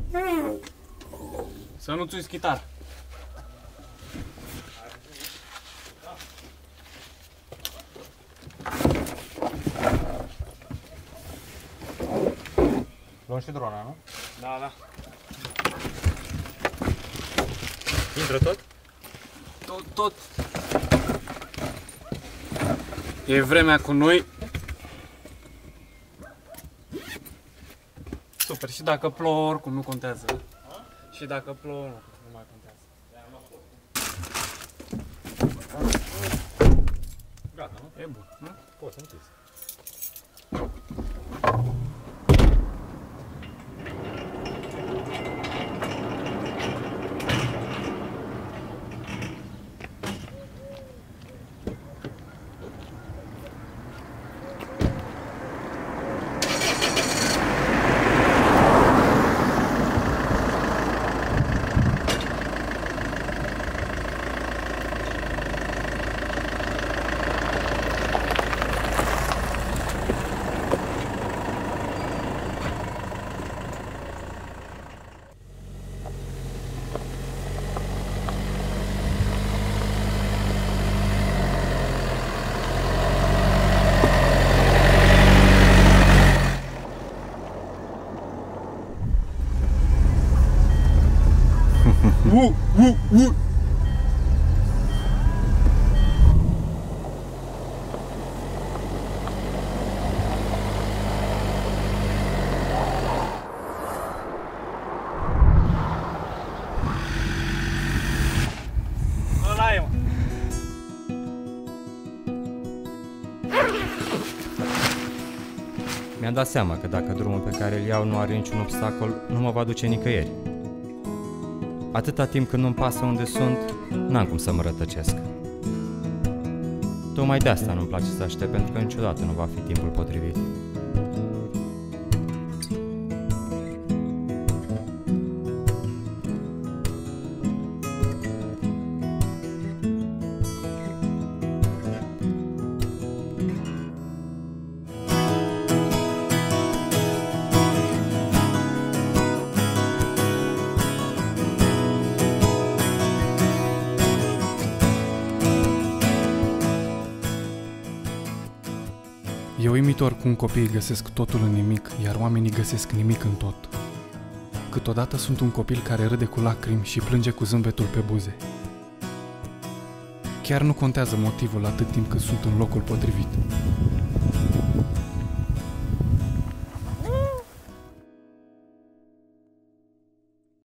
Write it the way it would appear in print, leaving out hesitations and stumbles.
Să nu-ți uiți chitar. Luăm și drona, nu? Da, da. Intră tot? Tot. E vremea cu noi. Super, și dacă plouă, oricum nu contează. Și dacă plouă, nu mai contează. Gata, nu? E bun, nu? Poți să închizi. Ăla e, mă. Mi-am dat seama că dacă drumul pe care îl iau nu are niciun obstacol, nu mă va duce nicăieri. Atâta timp când nu-mi pasă unde sunt, n-am cum să mă rătăcesc. Tocmai de asta nu-mi place să aștept, pentru că niciodată nu va fi timpul potrivit. E uimitor cum copiii găsesc totul în nimic, iar oamenii găsesc nimic în tot. Câteodată sunt un copil care râde cu lacrimi și plânge cu zâmbetul pe buze. Chiar nu contează motivul atât timp cât sunt în locul potrivit.